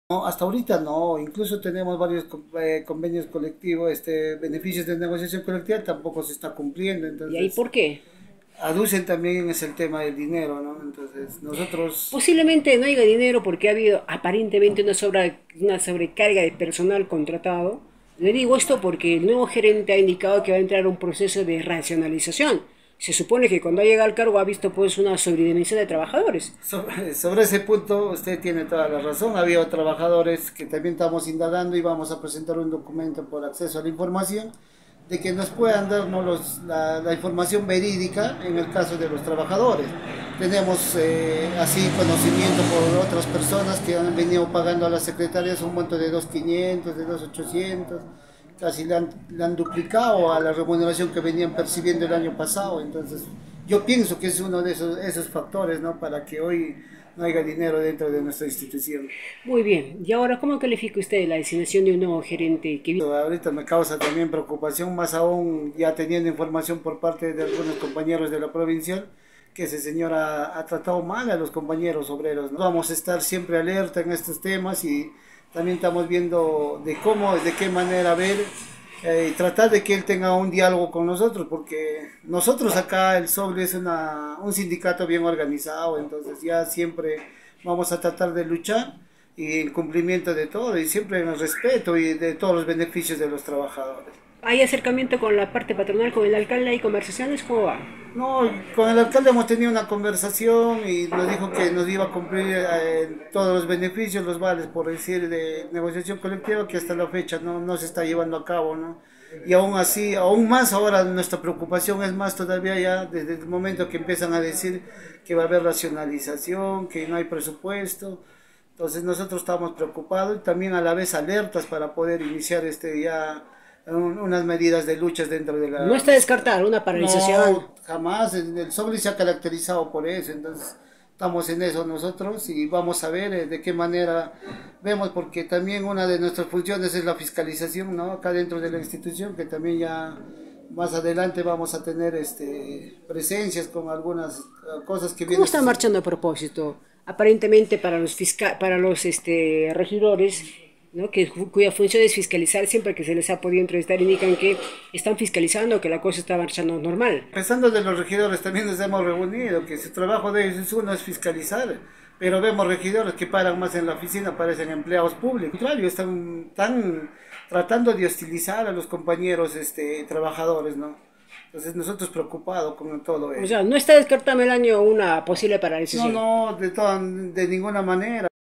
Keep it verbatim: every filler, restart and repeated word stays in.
No, hasta ahorita no, incluso tenemos varios con- eh, convenios colectivos, este, beneficios de negociación colectiva tampoco se está cumpliendo, ¿Y ahí entonces por qué? aducen también es el tema del dinero, ¿no? Entonces nosotros, Posiblemente no haya dinero porque ha habido aparentemente una, sobra- una sobrecarga de personal contratado. Le digo esto porque el nuevo gerente ha indicado que va a entrar a un proceso de racionalización. Se supone que cuando ha llegado al cargo ha visto pues una sobredimensión de trabajadores. sobre, sobre ese punto usted tiene toda la razón, había trabajadores que también estamos indagando y vamos a presentar un documento por acceso a la información de que nos puedan darnos los- la, la información verídica en el caso de los trabajadores. Tenemos eh, así conocimiento por otras personas que han venido pagando a las secretarias un monto de dos mil quinientos, de dos mil ochocientos, casi le han, le han duplicado a la remuneración que venían percibiendo el año pasado. Entonces, yo pienso que es uno de esos, esos factores, ¿no? Para que hoy no haya dinero dentro de nuestra institución. Muy bien. Y ahora, ¿cómo califica usted la designación de un nuevo gerente que viene? Ahorita me causa también preocupación, más aún ya teniendo información por parte de algunos compañeros de la provincia, que ese señor ha, ha tratado mal a los compañeros obreros, ¿no? Vamos a estar siempre alerta en estos temas y también estamos viendo de cómo, de qué manera ver eh, y tratar de que él tenga un diálogo con nosotros, porque nosotros acá el Sobre es una, un sindicato bien organizado, entonces ya siempre vamos a tratar de luchar y el cumplimiento de todo y siempre en el respeto y de todos los beneficios de los trabajadores. ¿Hay acercamiento con la parte patronal, con el alcalde? ¿Hay conversaciones? ¿Cómo va? No, con el alcalde hemos tenido una conversación y nos dijo que nos iba a cumplir eh, todos los beneficios, los vales, por decir, de negociación colectiva, que hasta la fecha no, no se está llevando a cabo, ¿no? Y aún así, aún más ahora nuestra preocupación es más todavía ya desde el momento que empiezan a decir que va a haber racionalización, que no hay presupuesto. Entonces nosotros estamos preocupados y también a la vez alertas para poder iniciar este ya un- unas medidas de luchas dentro de No la... está descartada una paralización. No, jamás, el, el Sobre se ha caracterizado por eso, entonces estamos en eso nosotros y vamos a ver eh, de qué manera vemos, porque también una de nuestras funciones es la fiscalización, ¿no? Acá dentro de la institución, que también ya más adelante vamos a tener este presencias con algunas eh, cosas que ¿Cómo vienen está sucediendo. marchando a propósito? Aparentemente para los fisca para los este, regidores, ¿no? Que, cuya función es fiscalizar, siempre que se les ha podido entrevistar indican que están fiscalizando, que la cosa está marchando normal. Pensando de los regidores, también nos hemos reunido, que su trabajo de ellos es uno es fiscalizar, pero vemos regidores que paran más en la oficina, parecen empleados públicos. Al contrario, están, están tratando de hostilizar a los compañeros este, trabajadores, ¿no? Entonces nosotros preocupados con todo O ello. sea, no está descartado el año una posible No, paralización. no, de, toda- de ninguna manera.